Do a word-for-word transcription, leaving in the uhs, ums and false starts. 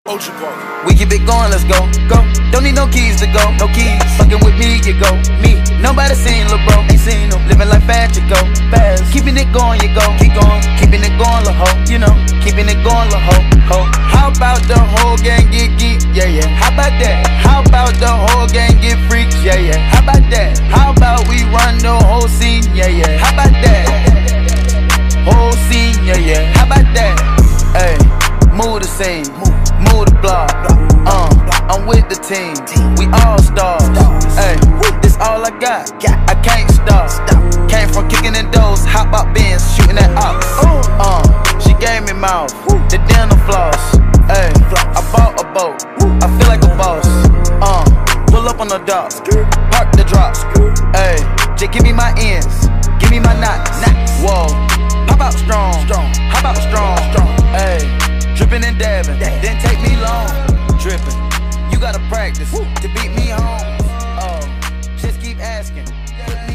Ocean Park. We keep it going, let's go, go. Don't need no keys to go, no keys. Fucking with me, you go, me. Nobody seen lil' bro, ain't seen him. Living like fast, you go, fast. Keeping it going, you go, keep going. Keeping it going, lil' ho, you know. Keeping it going, lil' ho, ho. How about the whole gang get geek? Yeah, yeah. How about that? How about the whole gang get freaks? Yeah, yeah. How about that? How about we run the whole scene? Yeah, yeah. How about that? Whole scene, yeah, yeah. How about that? Hey, move the scene, move the block. Uh, I'm with the team, we all stars. Hey, this all I got, I can't stop. Came from kicking in doors, hop out bins, shooting at ops. Uh, she gave me mouth, the dental floss. Hey, I bought a boat, I feel like a boss. Uh, pull up on the dock, park the drop. Hey, just give me my ends, give me my knots. Whoa, hop out strong, hop out strong. Hey, dripping and dabbing, didn't take me long. Dripping, you gotta practice to beat me home. Oh, just keep asking.